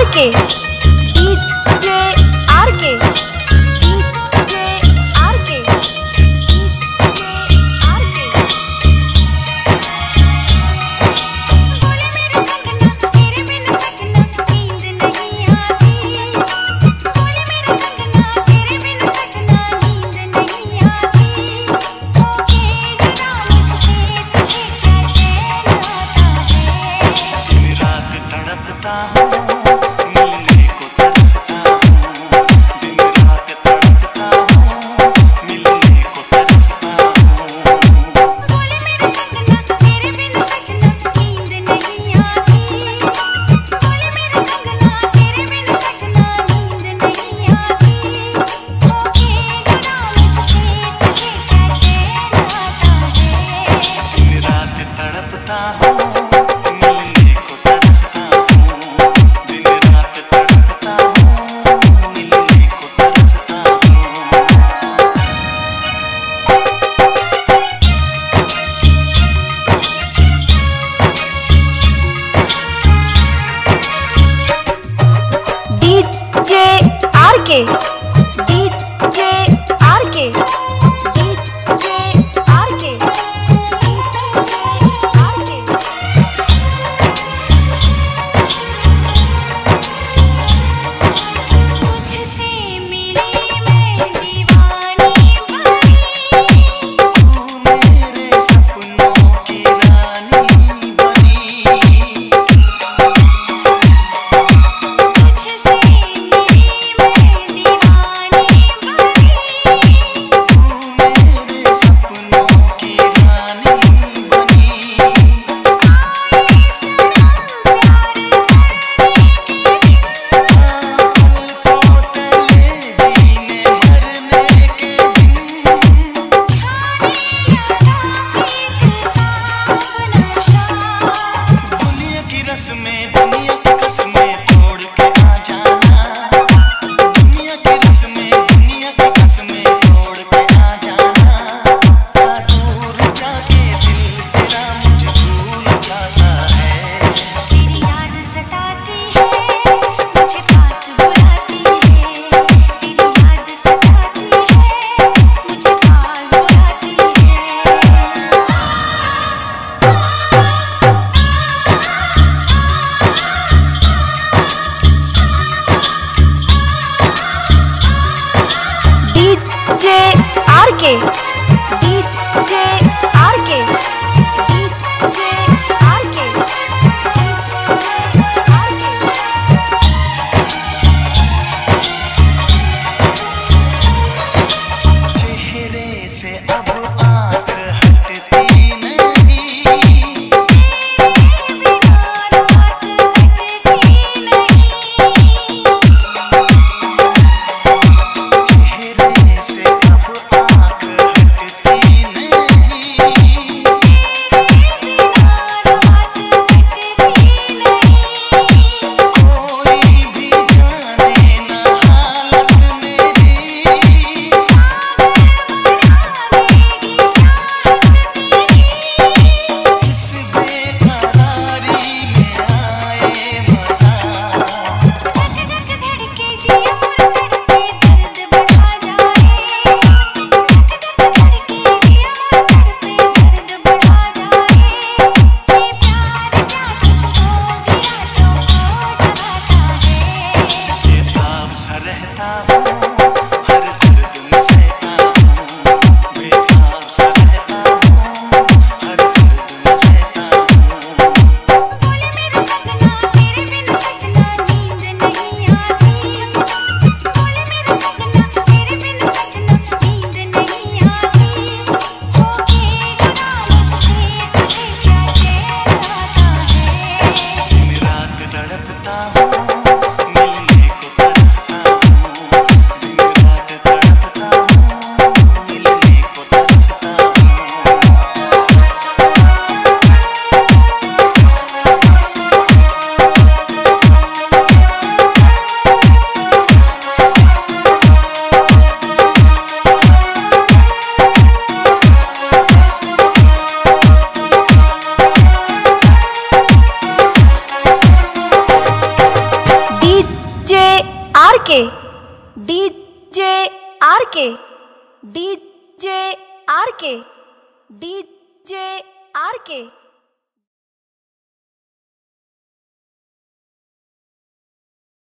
के DJ R के DJ R के डीजे आर के बोले मेरे कंगना तेरे बिन सजना नींद नहीं आती बोले मेरे कंगना तेरे बिन सजना नींद नहीं आती ओके जुदा मुझसे तुझे क्या चैन आता है दिन रात तड़पता हूँ मिलने को तरसता हूँ दिन रात तड़पता हूँ मिलने को तरसता हूँ बोले मेरे कंगना तेरे बिन सजना नींद नहीं आती बोले मेरे कंगना तेरे बिन सजना नींद नहीं आती ओके जुदा मुझसे तुझे क्या चैन आता है दिन रात तड़पता हूँ मिलने को तरसता हूँ दिन रात तड़पता हूँ मिलने को तरसता हूँ डीजे आर के डीजे आर के डीजे आर के तुझसे मिली मैं दीवानी बनी तू मेरे सपनों की रानी बनी तुझसे मिली मैं दीवानी बनी तू मेरे सपनों की रानी बनी दुनिया की रस्में दुनिया की कसमें तोड़ के आ जाना दुनिया की रस्में दुनिया की कसमें तोड़ के आ जाना क्या दूर जाके दिल तेरा मुझे भूल जाता है तेरी याद सताती है मुझे पास बुलाती है तेरी याद सताती है मुझे पास बुलाती है डीजे आर के डीजे आर के डीजे आर के चेहरे से अब आँख हटती नहीं बिना रात कटती नहीं चेहरे से अब आँख हटती नहीं के डीजे आर के डीजे आर के डीजे आर के